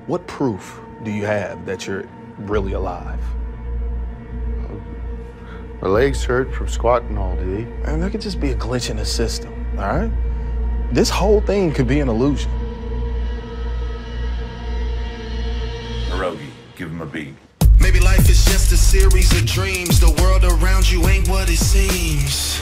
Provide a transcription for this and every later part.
What proof do you have that you're really alive? My legs hurt from squatting all day. And that could just be a glitch in the system, all right? This whole thing could be an illusion. Pierogi, give him a beat. Maybe life is just a series of dreams. The world around you ain't what it seems.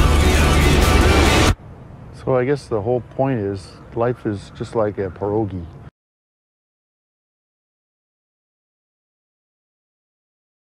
So I guess the whole point is life is just like a pierogi.